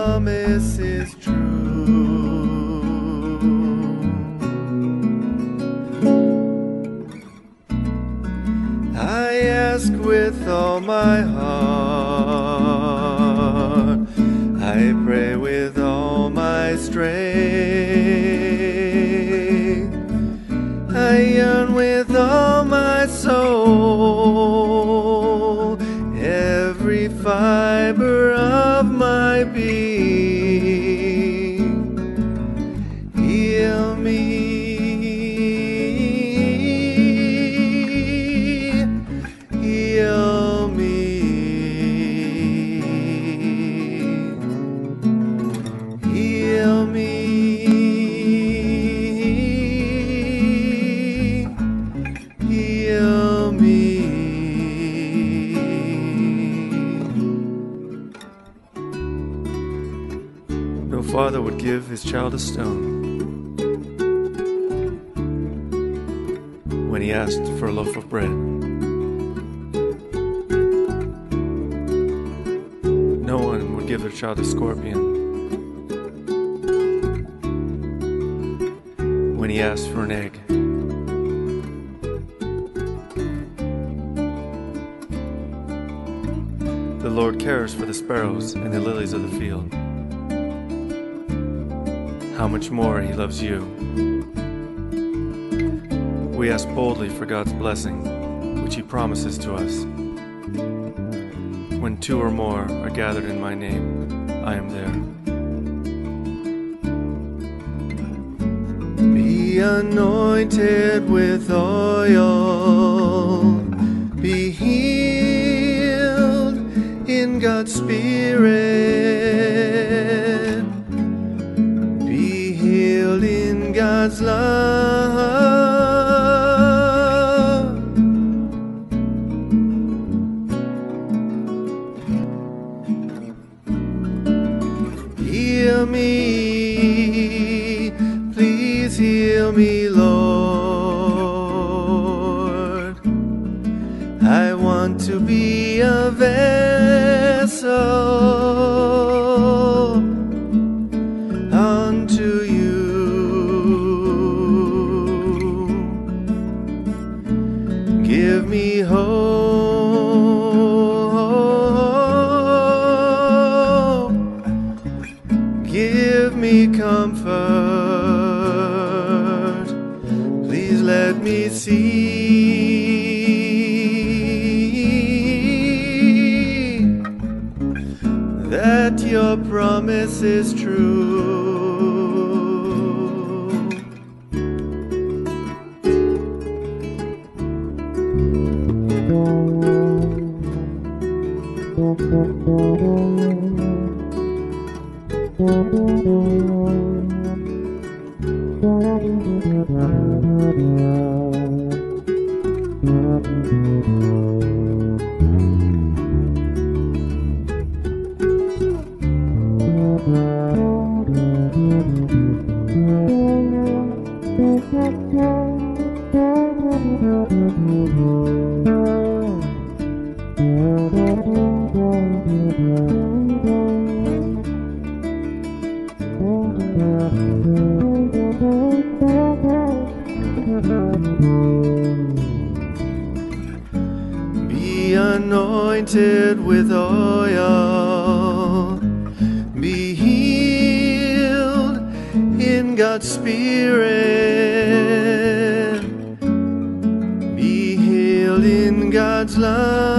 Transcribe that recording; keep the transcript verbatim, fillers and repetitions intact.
promise is true. I ask with all my heart, I pray with all my strength, I yearn with all my soul, every fiber of my being. Heal me, heal me, heal me, heal me. No father would give his child a stone when he asked for a loaf of bread. No one would give their child a scorpion when he asked for an egg. The Lord cares for the sparrows and the lilies of the field. How much more he loves you. We ask boldly for God's blessing, which he promises to us. When two or more are gathered in my name, I am there. Be anointed with oil, be healed in God's Spirit, be healed in God's love. Heal me, please heal me, Lord. I want to be a vessel unto you. Give me hope, give me comfort, please let me see that your promise is true. Be anointed with oil, be healed in God's Spirit, be healed in God's love.